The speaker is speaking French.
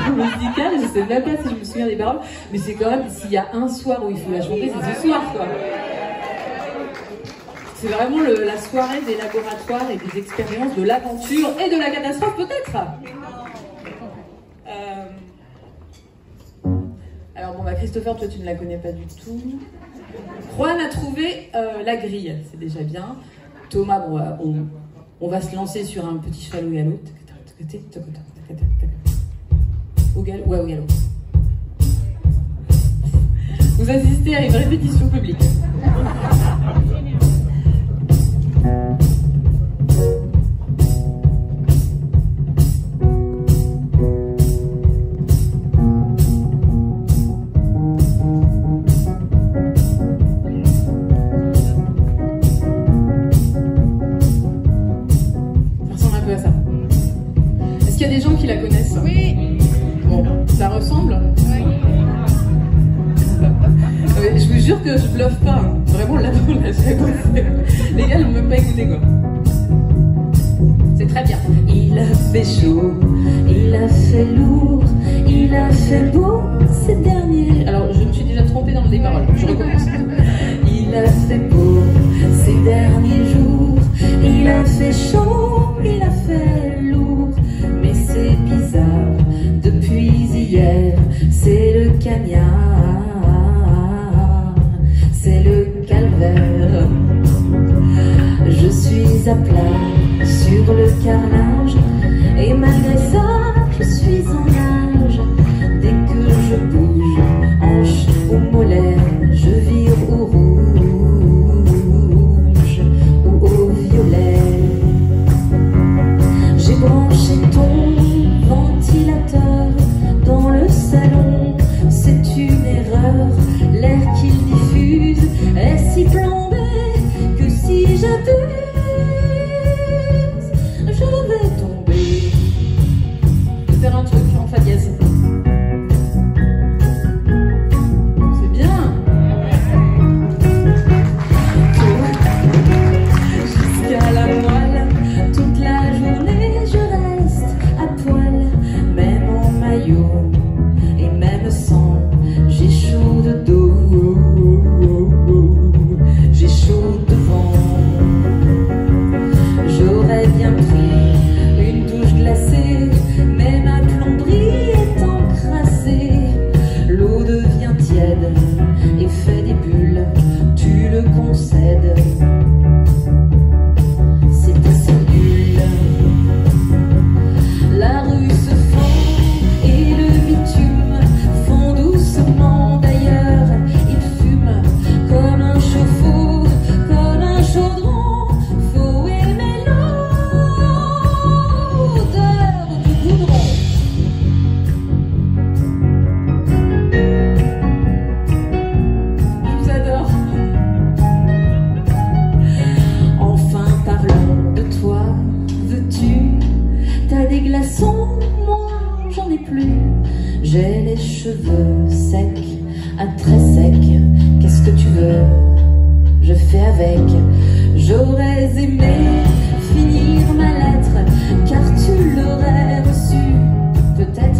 musicale, je sais même pas si je me souviens des paroles, mais c'est quand même, s'il y a un soir où il faut la chanter, c'est ce soir, quoi. C'est vraiment la soirée des laboratoires et des expériences, de l'aventure et de la catastrophe, peut-être. Alors bon, bah Christopher, toi tu ne la connais pas du tout. Juan a trouvé la grille, c'est déjà bien. Thomas, bon, on va se lancer sur un petit cheval au galop. Au galop, ouais, au galop. Vous assistez à une répétition publique. Il y a des gens qui la connaissent? Oui. Bon, ça ressemble? Oui. Je vous jure que je bluffe pas. Hein. Vraiment, là, les gars, ils n'ont même pas écouté, quoi. C'est très bien. Il a fait chaud, il a fait lourd, il a fait beau ces derniers... Alors, je me suis déjà trompée dans les paroles. Je recommence. Il a fait beau ces derniers jours, il a fait chaud, il a fait lourd. Mais c'est bizarre, depuis hier, c'est le cagnard, c'est le calvaire. Je suis à plat sur le carrelage, et malgré ça, je suis en nage. Dès que je bouge, hanche ou mollet, je vire au rouge ou au violet. J'ai branché ton ventilateur dans le salon, c'est une erreur. L'air qu'il diffuse est si plombé que si j'abuse, je vais tomber. Je vais faire un truc en fa dièse. C'est bien. Jusqu'à la moelle, toute la journée je reste à poil, même en maillot et même sans. J'ai chaud de dos, j'ai chaud devant. J'aurais bien pris une douche glacée, mais ma plomberie est encrassée. L'eau devient tiède et fait des bulles, tu le concèdes. C'est ta cellule. La rue se fend et le bitume fond doucement. D'ailleurs, il fume comme un chauffe-eau, comme un chaudron. Faut aimer l'odeur du goudron. Je vous adore. Enfin, parlons de toi, veux-tu? T'as des glaçons, moi j'en ai plus. J'ai les cheveux secs, à très secs. Qu'est-ce que tu veux? Je fais avec. J'aurais aimé finir ma lettre, car tu l'aurais reçue peut-être